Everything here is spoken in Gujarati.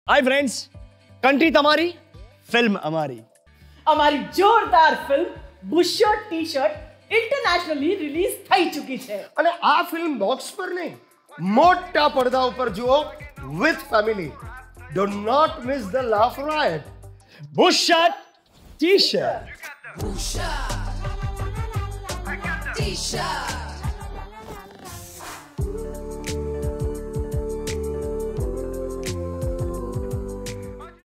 હાય ફ્રેન્ડ્સ, કન્ટ્રી તમારી, ફિલ્મ અમારી. અમારી જોરદાર film Bushirt T-shirt internationally release થઈ ચૂકી છે અને આ ફિલ્મ બોક્સ પર નહીં, મોટા પડદા ઉપર જુઓ with family. Do not miss the laugh right. Bushirt T-shirt. Bushirt T-shirt.